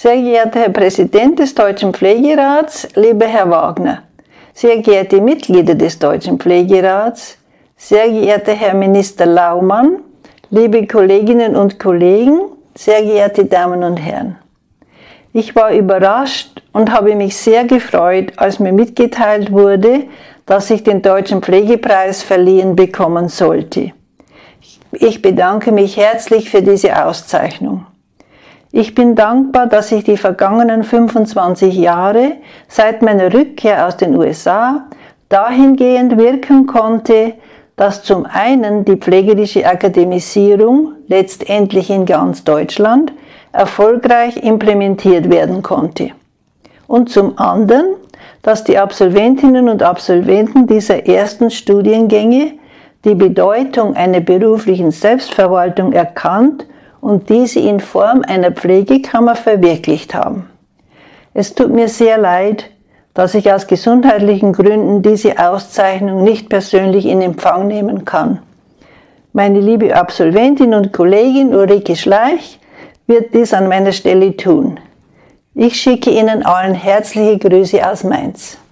Sehr geehrter Herr Präsident des Deutschen Pflegerats, lieber Herr Wagner, sehr geehrte Mitglieder des Deutschen Pflegerats, sehr geehrter Herr Minister Laumann, liebe Kolleginnen und Kollegen, sehr geehrte Damen und Herren. Ich war überrascht und habe mich sehr gefreut, als mir mitgeteilt wurde, dass ich den Deutschen Pflegepreis verliehen bekommen sollte. Ich bedanke mich herzlich für diese Auszeichnung. Ich bin dankbar, dass ich die vergangenen 25 Jahre seit meiner Rückkehr aus den USA dahingehend wirken konnte, dass zum einen die pflegerische Akademisierung letztendlich in ganz Deutschland erfolgreich implementiert werden konnte und zum anderen, dass die Absolventinnen und Absolventen dieser ersten Studiengänge die Bedeutung einer beruflichen Selbstverwaltung erkannt und diese in Form einer Pflegekammer verwirklicht haben. Es tut mir sehr leid, dass ich aus gesundheitlichen Gründen diese Auszeichnung nicht persönlich in Empfang nehmen kann. Meine liebe Absolventin und Kollegin Ulrike Schleich wird dies an meiner Stelle tun. Ich schicke Ihnen allen herzliche Grüße aus Mainz.